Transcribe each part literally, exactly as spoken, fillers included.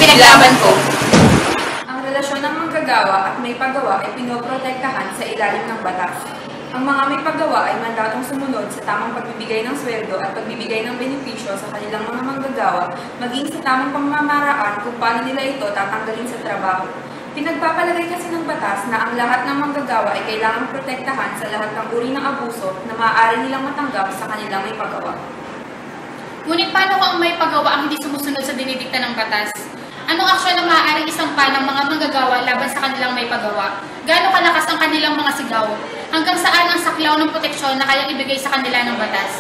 pinaglaban ko. Ang relasyon ng manggagawa at may paggawa ay pinoprotektahan sa ilalim ng batas. Ang mga may paggawa ay mandatong sumunod sa tamang pagbibigay ng sweldo at pagbibigay ng benepisyo sa kanilang mga manggagawa, maging sa tamang pamamaraan kung paano nila ito tatanggalin sa trabaho. Pinagpapalagay kasi ng batas na ang lahat ng manggagawa ay kailangang protektahan sa lahat ng uri ng abuso na maaari nilang matanggap sa kanilang may paggawa. Ngunit paano kung may paggawa ang hindi sumusunod sa dinidikta ng batas? Anong aksyon na maaaring isampa ng mga manggagawa laban sa kanilang may paggawa? Gaano kalakas ang kanilang mga sigaw? Hanggang saan ang saklaw ng proteksyon na kayang ibigay sa kanila ng batas?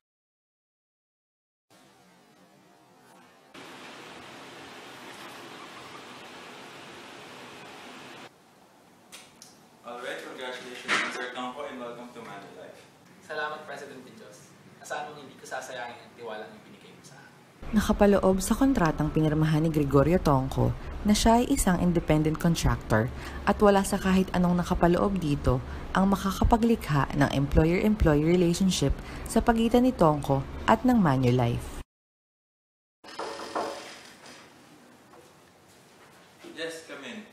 Alright, congratulations, Mister Tongko, and welcome to Manulife. Salamat, President Diyos. Asahan mong hindi ko sasayangin ang tiwalang ibinigay mo sa akin. Nakapaloob sa kontratang pinirmahan ni Gregorio Tongko na siya ay isang independent contractor at wala sa kahit anong nakapaloob dito ang makakapaglikha ng employer-employee relationship sa pagitan ni Tongko at ng Manulife. Yes, come in.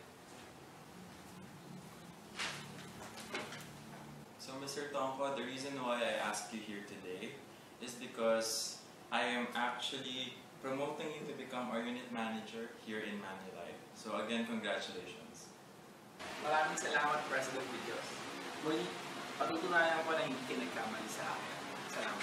So, Mister Tongko, the reason why I asked you here today is because I am actually promoting you to become our unit manager here in Manulife. So again, congratulations. Maraming salamat, President Diyos. Muli, patutunayan ko na hindi ka nagkamali sa akin. Salamat.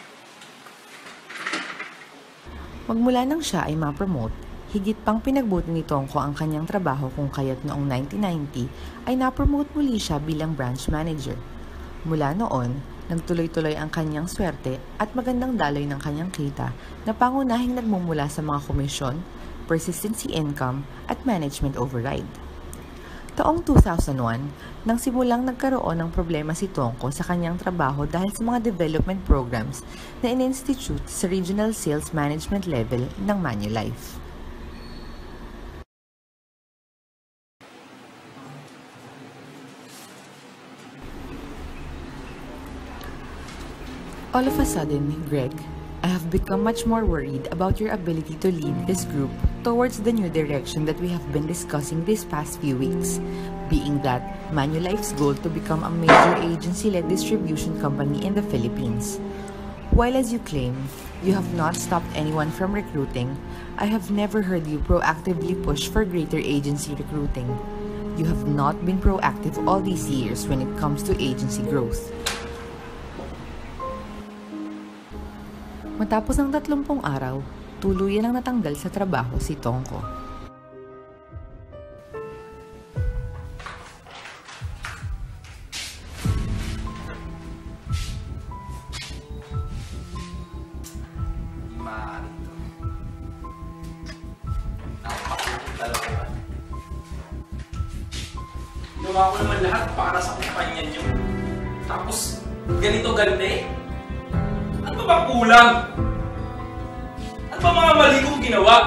Magmula nang siya ay ma-promote, higit pang pinagbuti ni Tongko ang kanyang trabaho kung kaya't noong nineteen ninety ay na-promote muli siya bilang branch manager. Mula noon, nagtuloy-tuloy ang kanyang swerte at magandang daloy ng kanyang kita na pangunahing nagmumula sa mga komisyon, persistency income at management override. Taong two thousand one, nang simulang nagkaroon ng problema si Tongko sa kanyang trabaho dahil sa mga development programs na in-institute sa regional sales management level ng Manulife. All of a sudden, Greg, I have become much more worried about your ability to lead this group towards the new direction that we have been discussing these past few weeks, being that Manulife's goal to become a major agency-led distribution company in the Philippines. While as you claim, you have not stopped anyone from recruiting, I have never heard you proactively push for greater agency recruiting. You have not been proactive all these years when it comes to agency growth. Matapos ng tatlumpung araw, tuluyan ang natanggal sa trabaho si Tongko. Hindi maaari ito. Napakasakit talaga. Ginawa ko naman lahat para sa kumpanya niyo. Tapos, ganito ganda. Ano ba ba kulang? Ano ba mga mali kong ginawa?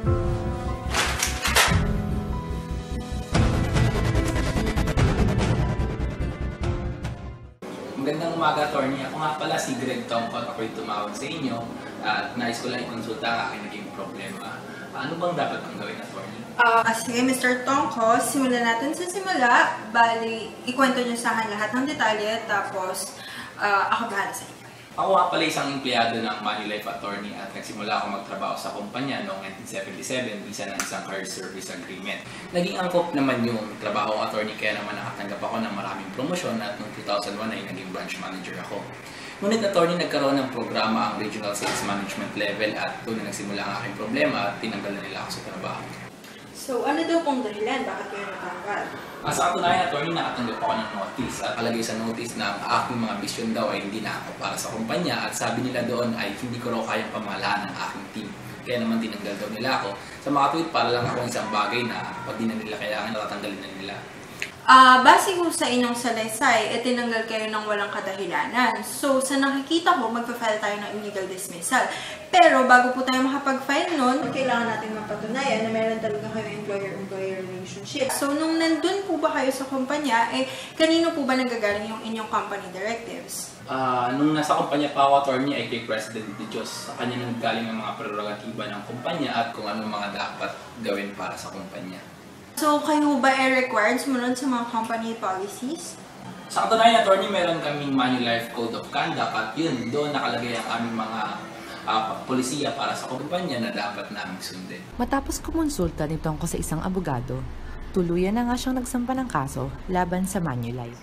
Magandang umaga, attorney. Ako nga pala si Greg Tongko at ako'y tumawag sa inyo at nais ko lang ikonsulta ang aking naging problema. Ano bang dapat ang gawin, attorney? Uh, sige, Mister Tongko, simulan natin sa simula. Bali, ikwento niyo sa akin lahat ng detalye, tapos uh, ako bahala sa inyo. Ako nga pala isang empleyado ng Manulife attorney at nagsimula ako magtrabaho sa kumpanya noong nineteen seventy-seven bisa ng isang car service agreement. Naging angkop naman yung trabaho attorney kaya naman nakatanggap ako ng maraming promosyon at noong two thousand one ay naging branch manager ako. Ngunit attorney nagkaroon ng programa ang regional sales management level at doon na nagsimula ang aking problema at tinanggal na nila ako sa trabaho. So, ano daw pong dahilan? Bakit kayo natanggal? Uh, sa katunayan, attorney, nakatanggap ako ng notice at palagay sa notice na ang aking mga bisyon daw ay hindi na ako para sa kumpanya at sabi nila doon ay hindi ko raw kayang pamahalaan ang aking team. Kaya naman tinanggal daw nila ako. Sa mga tweet, para lang ako isang bagay na pag di na nila kailangan, natatanggalin na nila. Ah, base ko sa inyong salaysay, e tinanggal kayo ng walang kadahilanan. So, sa nakikita ko, magpa-file tayo ng illegal dismissal. Pero, bago po tayo makapag-file nun, kailangan natin mapatunayan na meron talaga kayo employer-employer relationship. So, nung nandun po ba kayo sa kumpanya, eh, kanino po ba nanggagaling yung inyong company directives? Ah, nung nasa kumpanya pa ako, attorney, ay kay President De Dios. Sa kanya nanggaling ang mga prerogatiba ng kumpanya at kung ano mga dapat gawin para sa kumpanya. So, kayo ba ay required sumunod sa mga company policies? Sa katunayan, attorney, meron kaming Manulife Code of Conduct at yun, doon nakalagay ang aming mga uh, polisiya para sa kumpanya na dapat naming sundin. Matapos kumonsulta ni Tongko sa isang abogado, tuluyan na nga siyang nagsampa ng kaso laban sa Manulife.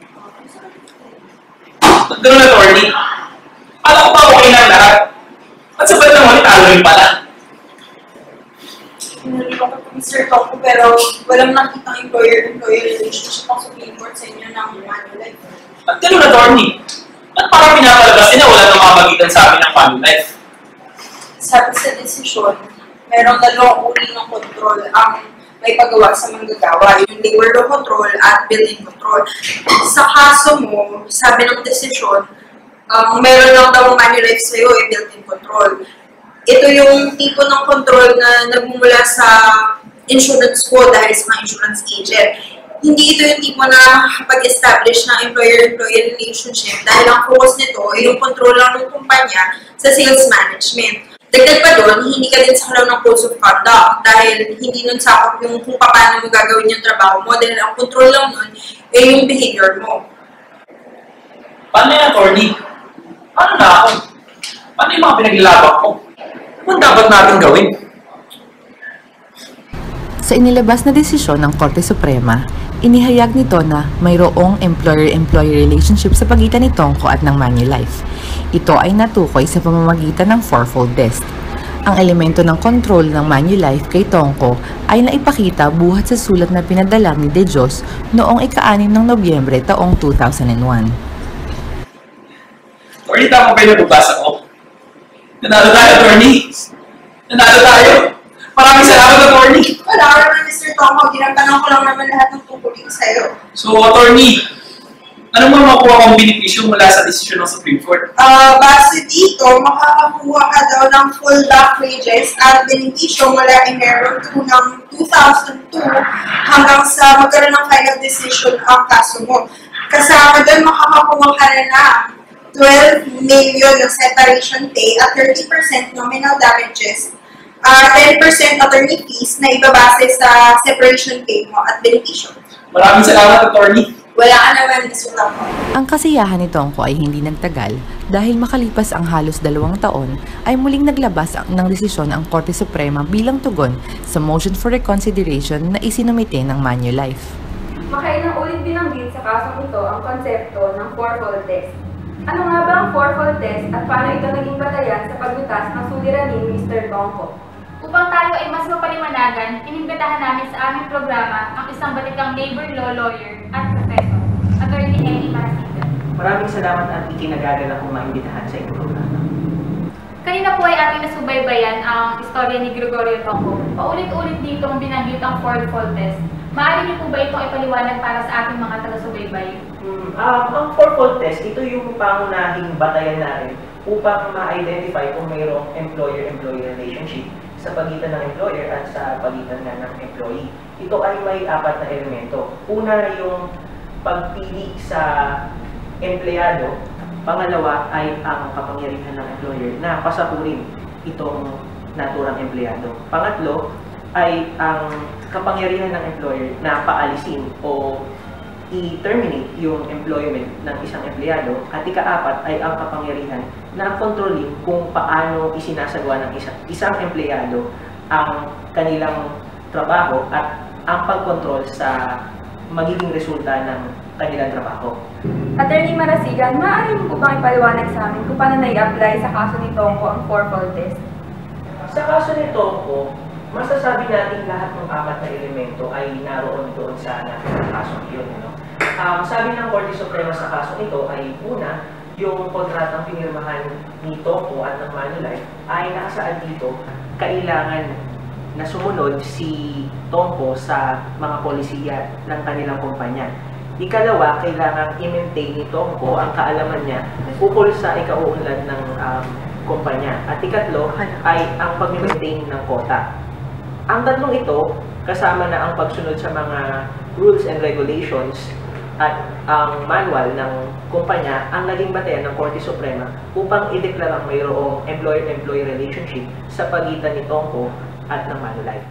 Ganun, attorney. Alam ko ba okay lang lahat? At sa pala naman, talo rin pala. Hindi ko po Mister Tongko, pero walang nakitang employer-employer relationship ang Supreme Court sa inyo ng Manulife. At ganun, attorney. At parang pinapalabas nila wala nang mamagitan sa amin ng Manulife. Sabi sa desisyon, merong dalawang uri ng control ang may pagawa sa manggagawa, yung labor law control at building control. Sa kaso mo, sabi ng desisyon, um, meron lang daw Manulife sa'yo, eh, building control. Ito yung tipo ng control na nagmumula sa insurance ko dahil sa mga insurance agent. Hindi ito yung tipo na makakapag-establish ng employer-employer relationship dahil ang focus nito ay yung control lang ng kumpanya sa sales management. Dagdag pa doon, hindi ka din sa kalaw ng codes of conduct dahil hindi nun sakop yung kung paano mo gagawin yung trabaho mo dahil ang control lang nun ay yung behavior mo. Paano yan, attorney? Paano na ako? Paano yung mga pinaglalabak ko? Ano dapat natin gawin? Sa inilabas na desisyon ng Korte Suprema, inihayag nito na mayroong employer-employer relationship sa pagitan ni Tongko at ng Manulife. Ito ay natukoy sa pamamagitan ng fourfold test. Ang elemento ng control ng Manulife kay Tongko ay naipakita buhat sa sulat na pinadala ni De Dios noong ika-anim ng Nobyembre taong two thousand one. Attorney, tama ba yung nababasa ko? Nanalo tayo, attorney! Nanalo tayo! Maraming salamat, attorney! Wala ka naman, Mister Tongko. Ginatanong ko lang naman lahat ng tungkol dito sa'yo. So, attorney, ano mo makuha kong benepisyo mula sa desisyon ng Supreme Court? Uh, base dito, makakakuha ka daw ng full back wages at benepisyo mula kay Meron two ng two thousand two hanggang sa magkaroon ng final decision ang kaso mo. Kasama doon, makakakuha ka na ng twelve million ng separation pay at thirty percent nominal damages, uh, ten percent attorney fees na ibabase sa separation pay mo at benepisyo. Maraming salamat, attorney! Wala ka naman, Mister Tongko. Ang kasiyahan ni Tongko ay hindi nagtagal dahil makalipas ang halos dalawang taon ay muling naglabas ang- ng desisyon ang Korte Suprema bilang tugon sa motion for reconsideration na isinumite ng Manulife. Makailang ulit binanggit sa kasong ito ang konsepto ng fourfold test. Ano nga ba ang fourfold test at paano ito naging batayan sa paglutas ng suliranin ni Mister Tongko? Upang tayo ay mas mapaliwanagan, inimbitahan namin sa aming programa ang isang batikang labor law lawyer at professor, Attorney Ellie Marasigan. Maraming salamat at ikinagagal akong maimbitahan sa inyong programa. Kanina po ay ating nasubaybayan ang istorya ni Gregorio Tongko. Paulit-ulit ditong binanggit ang fourfold test. Maaari niyo po ba itong ipaliwanag para sa ating mga taga-subaybay? Hmm, um, ang fourfold test, ito yung pangunahing batayan natin upang ma-identify kung mayroong employer-employee relationship sa pagitan ng employer at sa pagitan nga ng employee. Ito ay may apat na elemento. Una, yung pagpili sa empleyado. Pangalawa ay ang kapangyarihan ng employer na pasapurin itong naturang empleyado. Pangatlo ay ang kapangyarihan ng employer na paalisin o i-terminate yung employment ng isang empleyado. At ika-apat ay ang kapangyarihan na kontrolin kung paano isinasagawa ng isa, isang empleyado ang kanilang trabaho at ang pagkontrol sa magiging resulta ng kanilang trabaho. Attorney Marasigan, maaari mo po bang ipaliwanag sa amin kung paano na-i-apply sa kaso ni Tongko ang fourfold test? Sa kaso ni Tongko, masasabi natin lahat ng apat na elemento ay naroon doon sa natin kaso yun. No? Um, sabi ng Korte Suprema sa kaso ito ay una, yung kontratang pinirmahan ni Tongko at ng Manulife ay nakasaad dito, kailangan na sumunod si Tongko sa mga polisiya ng kanilang kumpanya. Ikalawa, kailangan i-maintain ni Tongko ang kaalaman niya ukol sa ikauunlad ng um, kumpanya. At ikatlo ay ang pag-maintain ng kota. Ang tatlong ito, kasama na ang pagsunod sa mga rules and regulations at ang manual ng kumpanya, ang naging batayan ng Korte Suprema upang ideklarang mayroong employer-employee relationship sa pagitan ni Tongko at ng Manulife.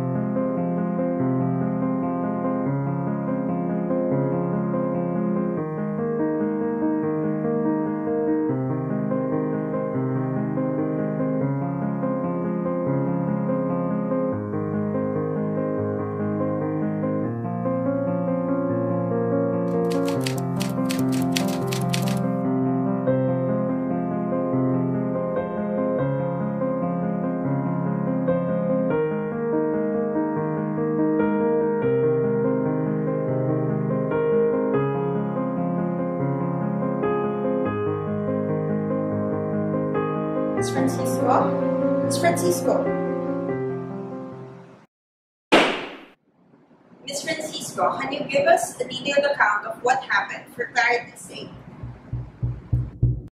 Miss Francisco? Miss Francisco? Miss Francisco, can you give us a detailed account of what happened for clarity's sake?